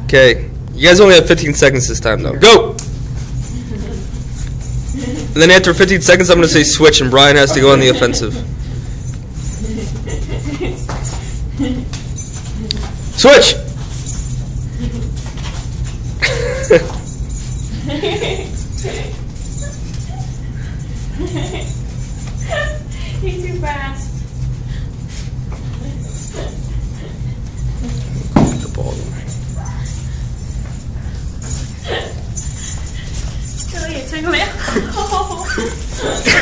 Okay. You guys only have 15 seconds this time, though. Go! And then after 15 seconds, I'm going to say switch, and Brian has to go on the offensive. Switch! He's too fast. The ball. Trời ơi, chơi không lẽ.